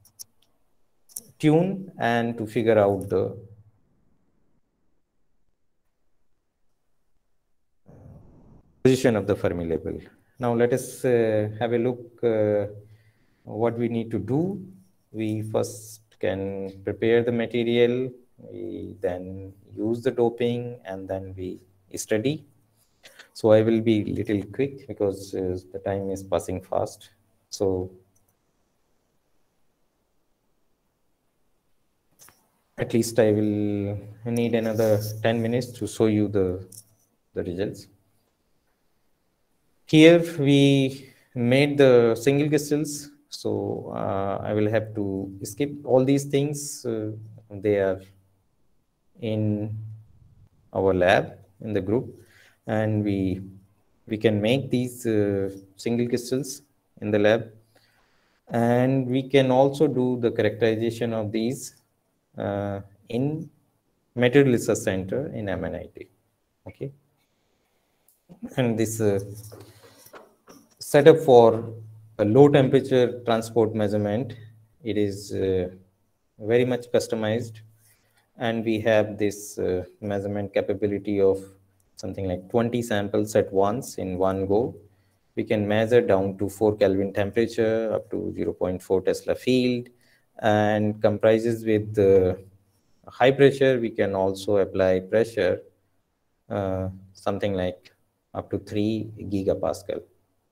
tune and to figure out the position of the Fermi level. Now let us uh, have a look uh, what we need to do. We first can prepare the material, we then use the doping, and then we study. So I will be little quick because uh, the time is passing fast. So at least I will need another ten minutes to show you the, the results. Here we made the single crystals. So uh, I will have to skip all these things. Uh, they are in our lab in the group, and we we can make these uh, single crystals in the lab, and we can also do the characterization of these uh, in Material Research Center in M N I T. Okay, and this uh, setup for a low temperature transport measurement, it is uh, very much customized, and we have this uh, measurement capability of something like twenty samples at once in one go. We can measure down to four Kelvin temperature up to zero point four Tesla field, and comprises with uh, high pressure. We can also apply pressure uh, something like up to three gigapascal.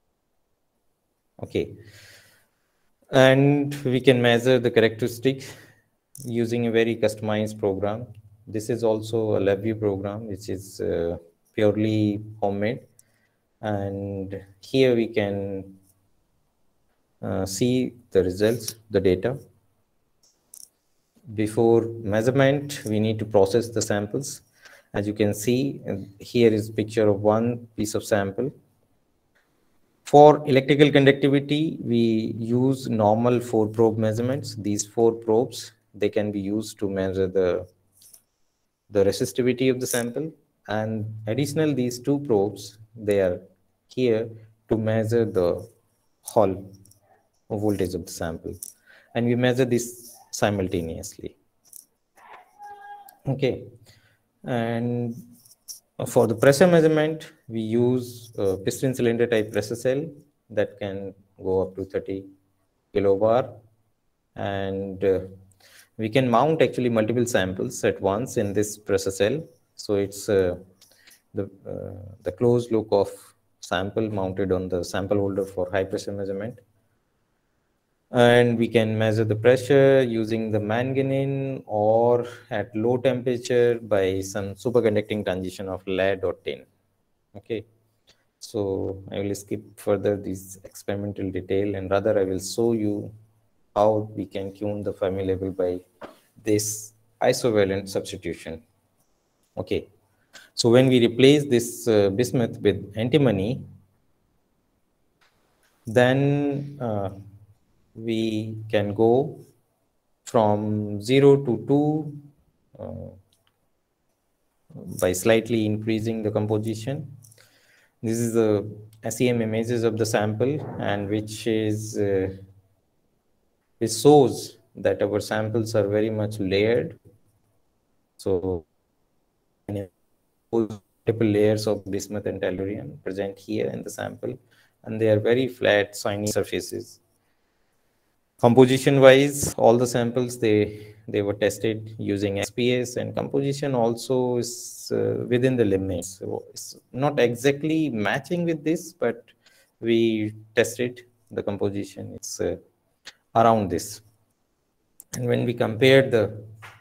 Okay, and we can measure the characteristic using a very customized program. This is also a LabVIEW program, which is uh, purely homemade. And here we can uh, see the results, the data. Before measurement, we need to process the samples. As you can see, here is a picture of one piece of sample. For electrical conductivity, we use normal four probe measurements. These four probes, they can be used to measure the, the resistivity of the sample. And additional, these two probes, they are here to measure the Hall voltage of the sample. And we measure this simultaneously. Okay. And for the pressure measurement, we use a piston cylinder type pressure cell that can go up to thirty kilobar. And uh, we can mount actually multiple samples at once in this pressure cell. So it's uh, the, uh, the closed loop of sample mounted on the sample holder for high pressure measurement. And we can measure the pressure using the manganese or at low temperature by some superconducting transition of lead or tin. Okay. So I will skip further this experimental detail, and rather I will show you how we can tune the Fermi level by this isovalent substitution. Okay. So when we replace this uh, bismuth with antimony, then uh, we can go from zero to two uh, by slightly increasing the composition. This is the S E M images of the sample, and which is uh, it shows that our samples are very much layered. So multiple layers of bismuth and tellurium present here in the sample, and they are very flat, shiny surfaces. Composition wise, all the samples they they were tested using X P S, and composition also is uh, within the limits. So it's not exactly matching with this, but we tested the composition. It's uh, around this. And when we compared the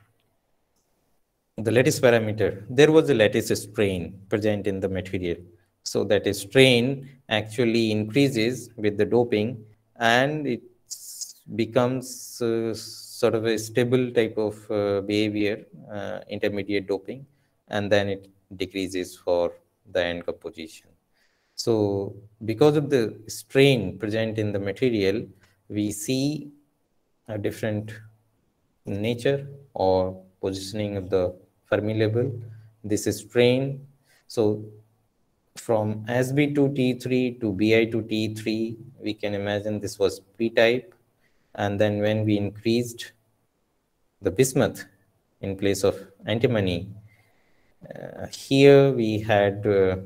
the lattice parameter, there was a lattice strain present in the material. So that strain actually increases with the doping, and it becomes uh, sort of a stable type of uh, behavior, uh, intermediate doping, and then it decreases for the end composition. So because of the strain present in the material, we see a different nature or positioning of the Fermi level. This is strain. So from S B to T three to B I to T three, we can imagine this was P-type. And then when we increased the bismuth in place of antimony, uh, here we had uh,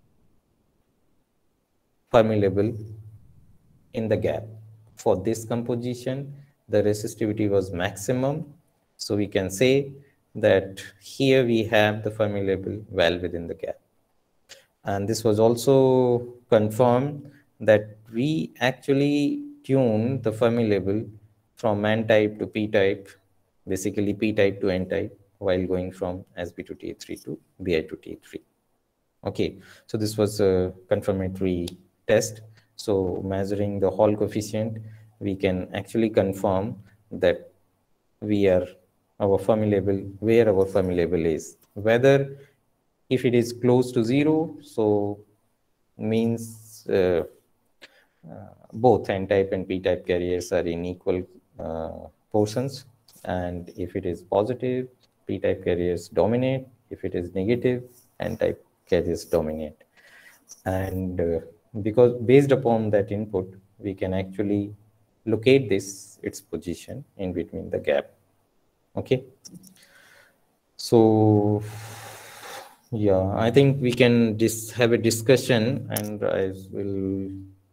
Fermi level in the gap. For this composition, the resistivity was maximum. So we can say that here we have the Fermi level well within the gap. And this was also confirmed that we actually tune the Fermi level from N-type to P-type, basically P-type to N-type, while going from S B to T three to B I to T three. Okay, so this was a confirmatory test. So measuring the Hall coefficient, we can actually confirm that we are our Fermi level, where our Fermi level is. Whether if it is close to zero, so means uh, uh, both N-type and P-type carriers are in equal uh, portions. And if it is positive, P-type carriers dominate. If it is negative, N-type carriers dominate. And uh, because based upon that input, we can actually locate this, its position in between the gap. Okay. So yeah, I think we can just have a discussion, and I will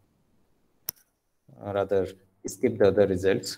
rather skip the other results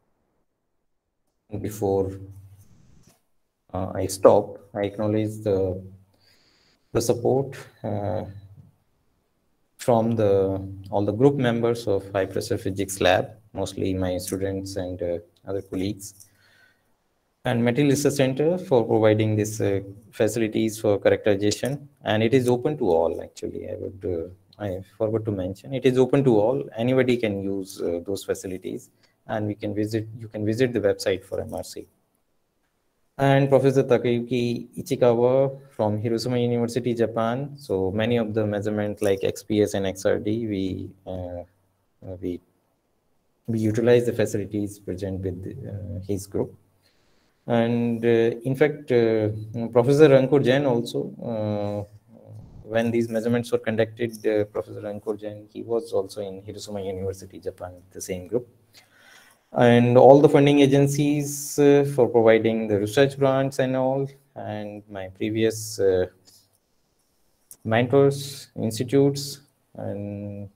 before uh, I stop. I acknowledge the the support uh, from the all the group members of high pressure physics lab, mostly my students and uh, other colleagues, and Material Research Center for providing these uh, facilities for characterization. And it is open to all, actually. I would uh, I forgot to mention, it is open to all. Anybody can use uh, those facilities, and we can visit. You can visit the website for M R C. And Professor Takayuki Ichikawa from Hiroshima University, Japan. So many of the measurements like X P S and X R D, we uh, we we utilize the facilities present with uh, his group. And uh, in fact, uh, Professor Ankur Jain also, uh, when these measurements were conducted, uh, Professor Ankur Jain, he was also in Hiroshima University, Japan, the same group. And all the funding agencies uh, for providing the research grants and all, and my previous uh, mentors, institutes, and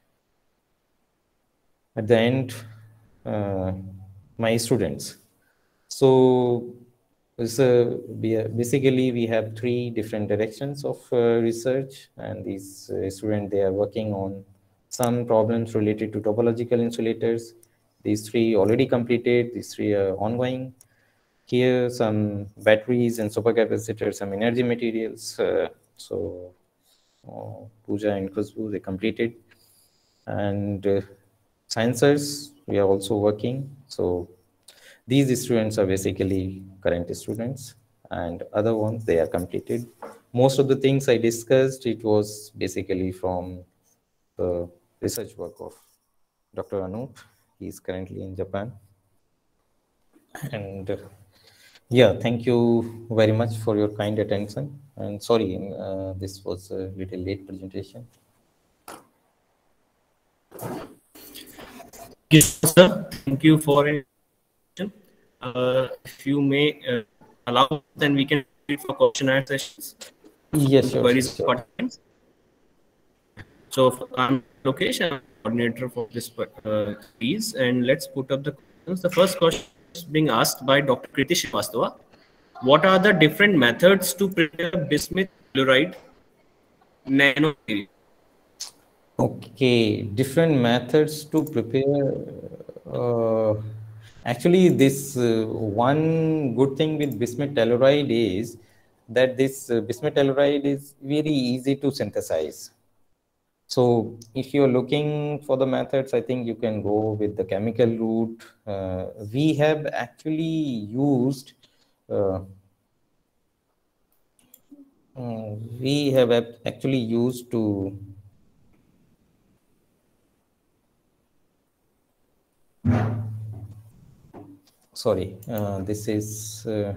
at the end, uh, my students. So, so basically we have three different directions of uh, research, and these uh, students, they are working on some problems related to topological insulators, These three already completed, these three are ongoing. Here, some batteries and supercapacitors, some energy materials. Uh, so, uh, Pooja and Khushbu, they completed. And uh, sensors, we are also working. So, these students are basically current students, and other ones, they are completed. Most of the things I discussed, it was basically from the research work of Doctor Anup. He is currently in Japan. And uh, yeah, thank you very much for your kind attention. And sorry, uh, this was a little late presentation. Thank you, sir. Thank you for it. Uh, if you may uh, allow, then we can read for questionnaire sessions. Yes, sure. Queries sure. So I'm Lokesh, I'm coordinator for this uh, piece, and let's put up the questions. The first question is being asked by Doctor Kriti Srivastava. What are the different methods to prepare bismuth telluride nano? Okay, different methods to prepare. Uh, actually, this uh, one good thing with bismuth telluride is that this uh, bismuth telluride is very easy to synthesize. So if you're looking for the methods, I think you can go with the chemical route. Uh, we have actually used, uh, uh, we have actually used to sorry, uh, this is, uh,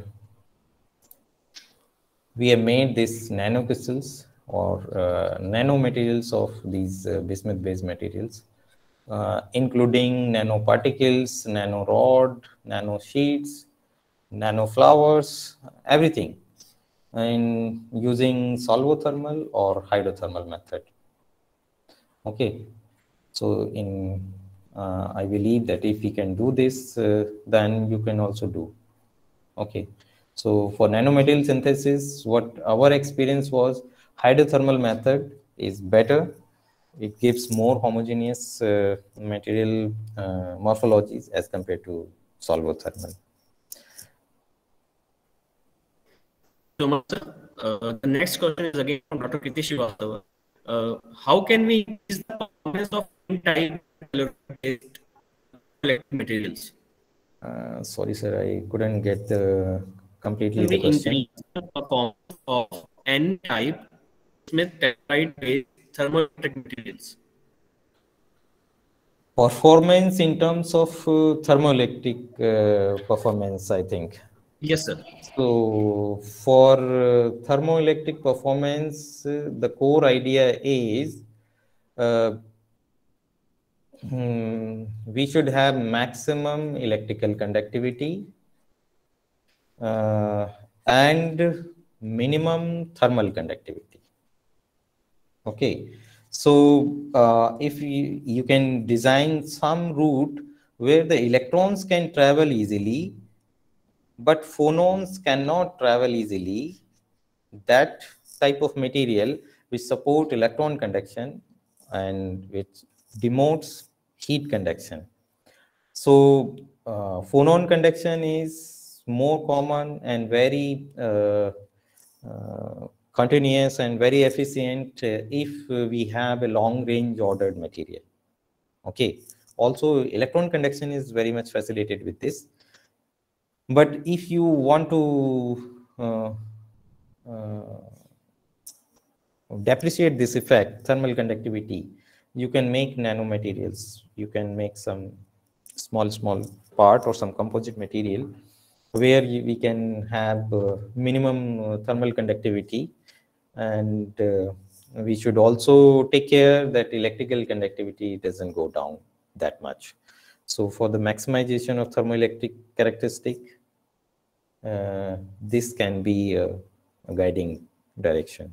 we have made these nanocrystals or uh, nanomaterials of these uh, bismuth-based materials, uh, including nanoparticles, nanorod, nanosheets, nanoflowers, everything, and using solvothermal or hydrothermal method. Okay, so in uh, I believe that if we can do this, uh, then you can also do. Okay. So for nanomaterial synthesis, what our experience was, hydrothermal method is better. It gives more homogeneous uh, material uh, morphologies as compared to solvothermal. So much, sir. Uh, the next question is again from Doctor Kriti Srivastava. Uh, how can we increase the performance of N-type materials? Uh, sorry, sir, I couldn't get the completely Can the we question. increase the performance of N-type bismuth telluride-based thermoelectric materials? Performance in terms of uh, thermoelectric uh, performance, I think. Yes, sir. So for uh, thermoelectric performance, uh, the core idea is uh, hmm, we should have maximum electrical conductivity uh, and minimum thermal conductivity. Okay, so uh, if you, you can design some route where the electrons can travel easily, but phonons cannot travel easily, that type of material which support electron conduction and which denotes heat conduction. So uh, phonon conduction is more common and very uh, uh, continuous and very efficient uh, if uh, we have a long range ordered material. Okay. Also, electron conduction is very much facilitated with this. But if you want to uh, uh, depreciate this effect, thermal conductivity, you can make nanomaterials. You can make some small, small part or some composite material where you, we can have uh, minimum uh, thermal conductivity, and uh, we should also take care that electrical conductivity doesn't go down that much. So for the maximization of thermoelectric characteristic, uh, this can be a, a guiding direction.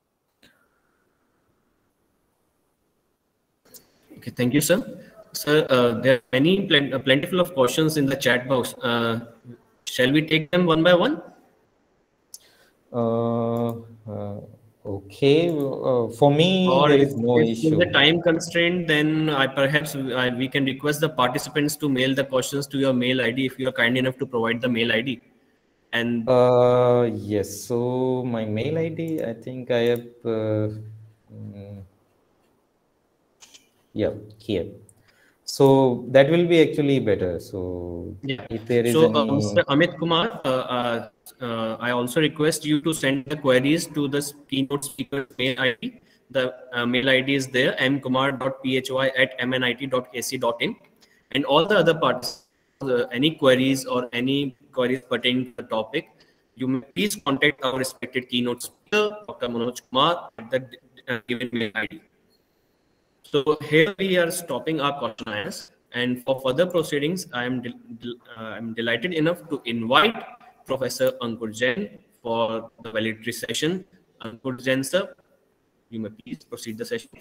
Okay, thank you, sir. Sir, uh, there are many plen uh, plentiful of questions in the chat box. Uh, shall we take them one by one? Uh, uh, okay. okay. Uh, for me, Or there if, is no if issue. there's a time constraint, then I perhaps I, we can request the participants to mail the questions to your mail I D if you are kind enough to provide the mail I D. And Uh, yes. So my mail I D, I think I have. Uh, mm, yeah, here. So that will be actually better. So yeah, if there is so uh, any. Mister Amit Kumar, uh, uh, uh, I also request you to send the queries to the keynote speaker mail I D. The uh, mail I D is there, m kumar dot p h y at m n i t dot a c dot in, and all the other parts, uh, any queries or any queries pertaining to the topic, you may please contact our respected keynote speaker, Doctor Manoj Kumar, at the uh, given mail I D. So here we are stopping our questionnaires, and for further proceedings, I am del uh, I'm delighted enough to invite Professor Ankur Jain for the valedictory session. Ankur Jain, sir, you may please proceed the session.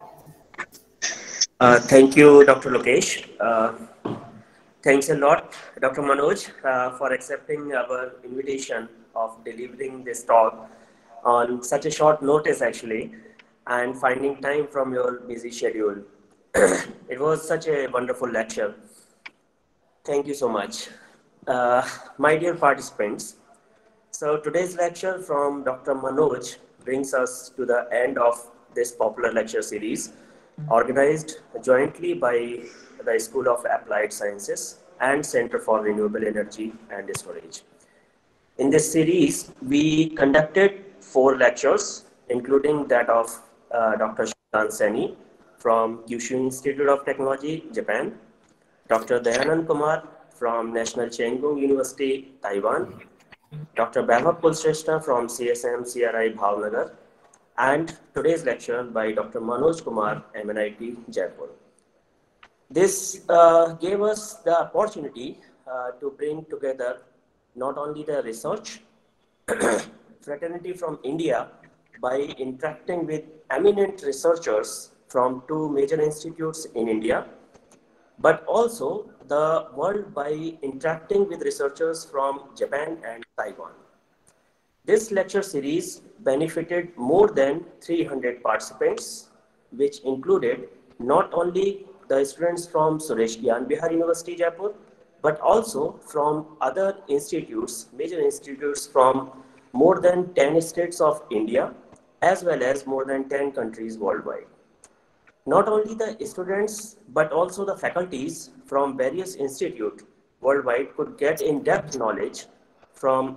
Uh, thank you, Doctor Lokesh. Uh, thanks a lot, Doctor Manoj, uh, for accepting our invitation of delivering this talk on such a short notice, actually, and finding time from your busy schedule. It was such a wonderful lecture. Thank you so much. Uh, my dear participants, so today's lecture from Doctor Manoj brings us to the end of this popular lecture series, organized jointly by the School of Applied Sciences and Center for Renewable Energy and Storage. In this series, we conducted four lectures, including that of uh, Doctor Shrikant Saini from Kyushu Institute of Technology, Japan, Doctor Dayanand Kumar from National Cheng Kung University, Taiwan, Doctor Vaibhav Kulshrestha from C S M C R I Bhavnagar, and today's lecture by Doctor Manoj Kumar, M N I T, Jaipur. This uh, gave us the opportunity uh, to bring together not only the research fraternity from India by interacting with eminent researchers from two major institutes in India, but also the world by interacting with researchers from Japan and Taiwan. This lecture series benefited more than three hundred participants, which included not only the students from Suresh Gyan Bihar University, Jaipur, but also from other institutes, major institutes from more than ten states of India, as well as more than ten countries worldwide. Not only the students, but also the faculties from various institutes worldwide could get in-depth knowledge from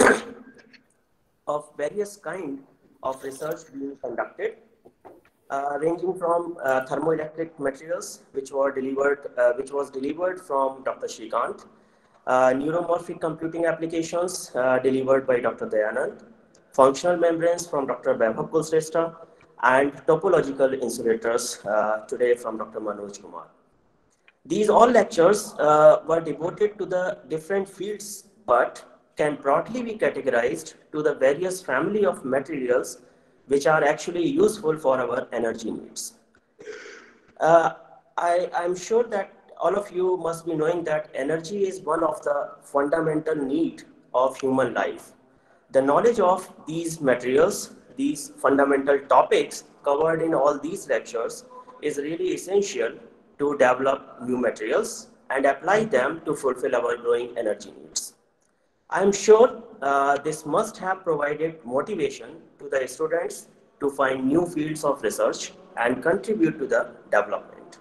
of various kind of research being conducted, uh, ranging from uh, thermoelectric materials, which were delivered, uh, which was delivered from Doctor Shrikant, uh, neuromorphic computing applications uh, delivered by Doctor Dayanand, functional membranes from Doctor Vaibhav Kulshrestha, and topological insulators uh, today from Doctor Manoj Kumar. These all lectures uh, were devoted to the different fields, but can broadly be categorized to the various family of materials which are actually useful for our energy needs. Uh, I, I'm sure that all of you must be knowing that energy is one of the fundamental needs of human life. The knowledge of these materials, these fundamental topics covered in all these lectures is really essential to develop new materials and apply them to fulfill our growing energy needs. I'm sure uh, this must have provided motivation to the students to find new fields of research and contribute to the development.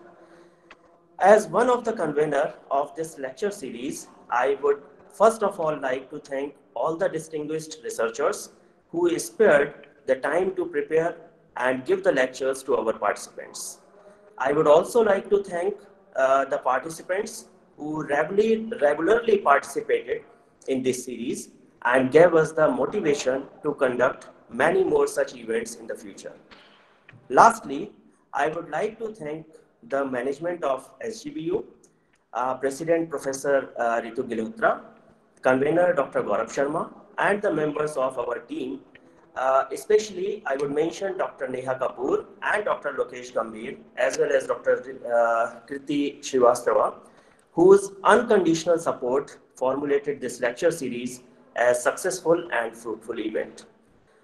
As one of the convener of this lecture series, I would first of all like to thank all the distinguished researchers who spared the time to prepare and give the lectures to our participants. I would also like to thank uh, the participants who regularly, regularly participated in this series and gave us the motivation to conduct many more such events in the future. Lastly, I would like to thank the management of S G B U, uh, President Professor uh, Ritu Gilhotra, Convener Doctor Gaurav Sharma, and the members of our team. Uh, especially, I would mention Doctor Neha Kapoor and Doctor Lokesh Gambhir, as well as Doctor Uh, Kriti Srivastava, whose unconditional support formulated this lecture series as successful and fruitful event.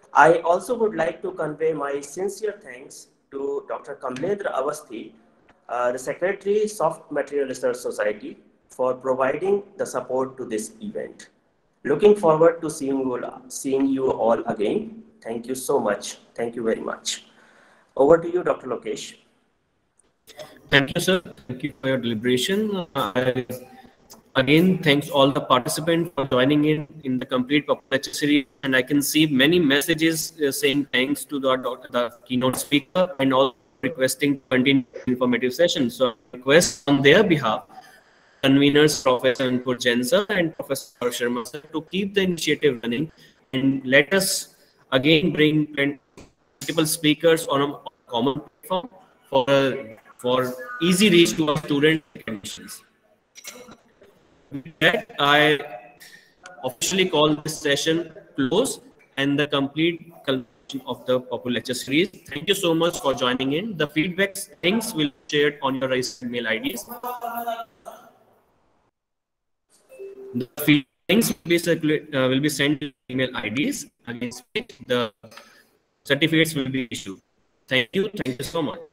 I also would like to convey my sincere thanks to Doctor Kamlendra Awasthi, uh, the Secretary, Soft Material Research Society, for providing the support to this event. Looking forward to seeing you all, seeing you all again. Thank you so much. Thank you very much. Over to you, Doctor Lokesh. Thank you, sir. Thank you for your deliberation. I, again, thanks all the participants for joining in in the complete Popular Lecture series. And I can see many messages uh, saying thanks to the, the keynote speaker and all requesting to continue informative sessions. So I request on their behalf, conveners Professor Ankur Jain sir and Professor Sharma sir to keep the initiative running and let us again bring multiple speakers on a common platform for a, for easy reach to our student technicians. With that, I officially call this session close and the complete conclusion of the Popular Lecture series. Thank you so much for joining in. The feedback links will be shared on your email I Ds. The feed links will be, circulate, uh, will be sent to email I Ds against which the certificates will be issued. Thank you. Thank you so much.